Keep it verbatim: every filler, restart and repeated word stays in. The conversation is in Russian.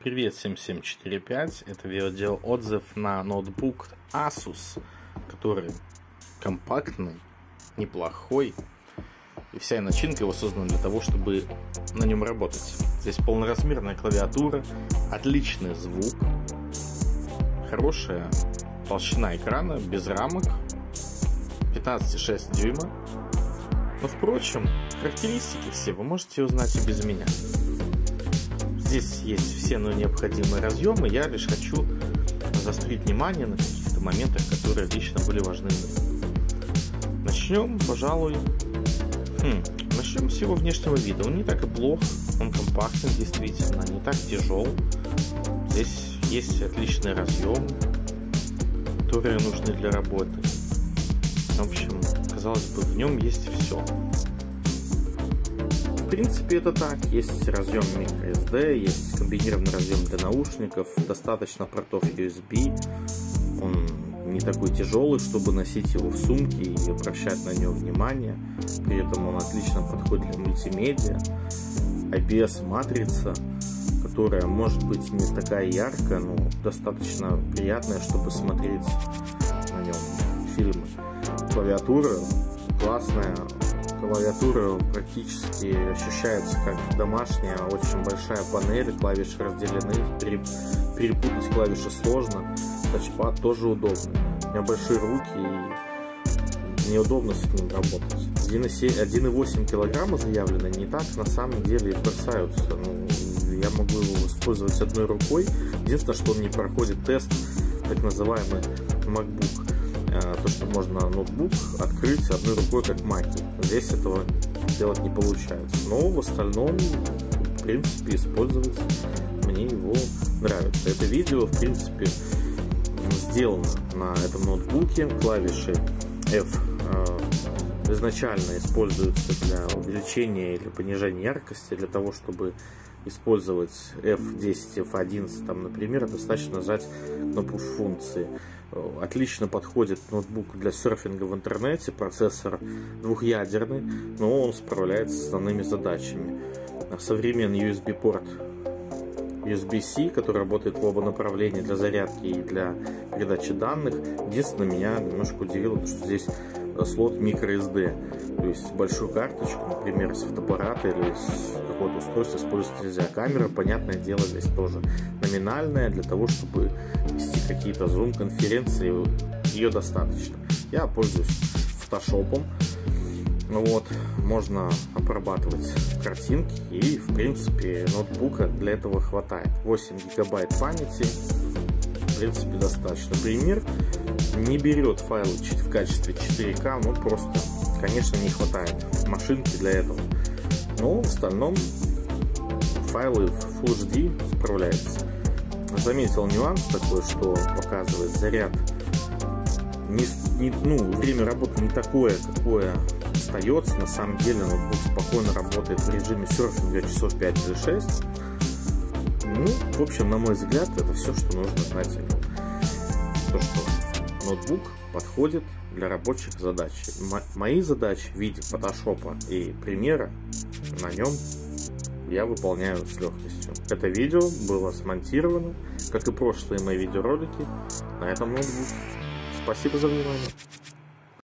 Привет семь семь четыре пять, это видео отзыв на ноутбук Asus, который компактный, неплохой, и вся начинка его создана для того, чтобы на нем работать. Здесь полноразмерная клавиатура, отличный звук, хорошая толщина экрана, без рамок, пятнадцать и шесть дюйма. Но, впрочем, характеристики все вы можете узнать и без меня. Здесь есть все необходимые разъемы, я лишь хочу заострить внимание на каких-то моментах, которые лично были важны мне. Начнем, пожалуй, хм, начнем с его внешнего вида. Он не так и плох, он компактный, действительно, не так тяжел. Здесь есть отличные разъемы, которые нужны для работы. В общем, казалось бы, в нем есть все. В принципе, это так. Есть разъем microSD, есть комбинированный разъем для наушников, достаточно портов ю эс би. Он не такой тяжелый, чтобы носить его в сумке и обращать на него внимание. При этом он отлично подходит для мультимедиа. ай пи эс-матрица, которая может быть не такая яркая, но достаточно приятная, чтобы смотреть на нем фильмы. Клавиатура классная. Клавиатура практически ощущается как домашняя, очень большая панель, клавиши разделены, перепутать клавиши сложно, тачпад тоже удобный. У меня большие руки и неудобно с ним работать. один и восемь килограмма заявлено, не так на самом деле бросаются. Ну, я могу его использовать одной рукой. Единственное, что он не проходит тест, так называемый MacBook. То, что можно ноутбук открыть одной рукой, как маки. Здесь этого делать не получается. Но в остальном, в принципе, использовать мне его нравится. Это видео, в принципе, сделано на этом ноутбуке. Клавиши F э, изначально используются для увеличения или понижения яркости. Для того, чтобы использовать эф десять, эф одиннадцать, там, например, достаточно нажать кнопку функции. Отлично подходит ноутбук для серфинга в интернете, процессор двухъядерный, но он справляется с основными задачами. Современный ю эс би порт ю эс би-C, который работает в оба направления для зарядки и для передачи данных. Единственное, меня немножко удивило, что здесь слот microSD, то есть большую карточку, например, с фотоаппарата или с какого-то устройства использовать нельзя. Камера, понятное дело, здесь тоже номинальная, для того, чтобы вести какие-то зум-конференции, ее достаточно. Я пользуюсь фотошопом, вот, можно обрабатывать картинки, и, в принципе, ноутбука для этого хватает. восемь гигабайт памяти, в принципе, достаточно. Пример не берет файлы в качестве четыре ка, ну просто, конечно, не хватает машинки для этого. Но в остальном файлы в Full эйч ди справляются. Заметил нюанс такой, что показывает заряд. Не, не, ну, время работы не такое, какое остается. На самом деле ноутбук спокойно работает в режиме серфинга часов пять или шесть. Ну, в общем, на мой взгляд, это все, что нужно знать о нем. То, что ноутбук подходит для рабочих задач. Мои задачи в виде фотошопа и примера на нем я выполняю с легкостью. Это видео было смонтировано, как и прошлые мои видеоролики, на этом ноутбуке. Спасибо за внимание.